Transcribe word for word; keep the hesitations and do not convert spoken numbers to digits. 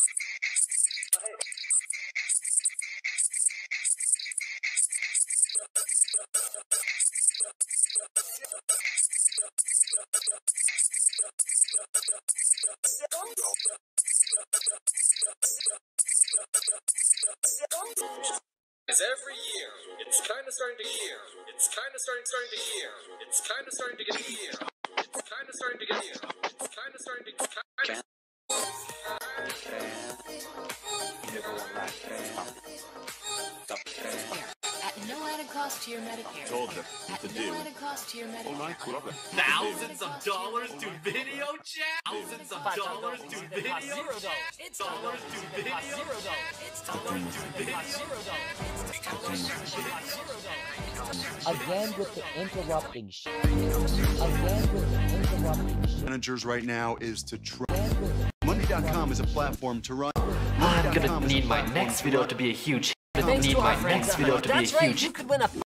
As every year, it's kind of starting to gear. It's kind of starting, starting to gear. It's kind of starting to get gear. It's kind of starting to get gear. It's kind of starting to get kind of. At no added cost to your Medicare. Told them what to do. No added cost to your Medicare. Thousands of dollars to video chat. Thousands of dollars to video chat. It's Dollars to video chat. It's dollars to video Again with the interrupting sh- Again with the interrupting sh- Managers right now is to try. Monday dot com is a platform to run. I'm gonna need my next video to be a huge. I'm gonna need my next video to be a huge. You could win a